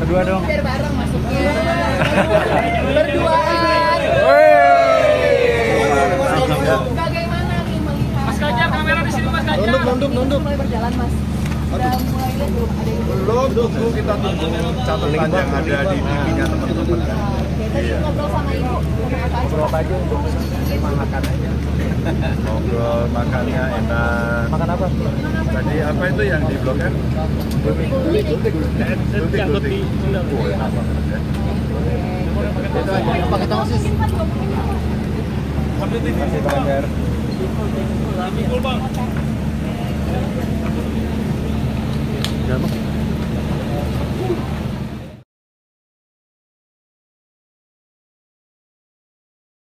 Berdua dong. Biar bareng masuknya. Berduaan. Bagaimana nih melihat? Mas Ganjar, kamera di sini Mas Ganjar. Nunduk. Mulai berjalan Mas. Udah mulai lihat belum ada yang belum tunggu kita tunggu catatan yang ada di TV-nya teman-teman. Oke, tadi ngobrol sama ibu. Ngobrol apa aja untuk makan aja. Ngobrol makannya enak. Makan apa? Tadi apa itu yang di blok M? Gultik. Oh, enak banget ya. Apa kita masih? Masih Ganjar. Pikul Bang. Udah, Bang.